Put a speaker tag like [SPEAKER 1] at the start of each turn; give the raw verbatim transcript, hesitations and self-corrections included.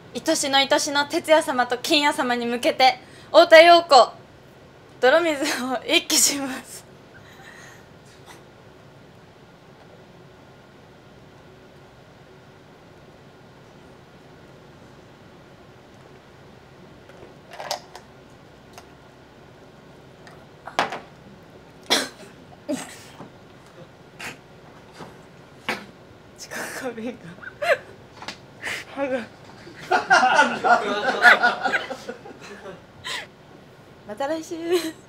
[SPEAKER 1] 愛しの愛しの哲也様と金也様に向けて太田陽子泥水を一気します。近くが歯がまた来週。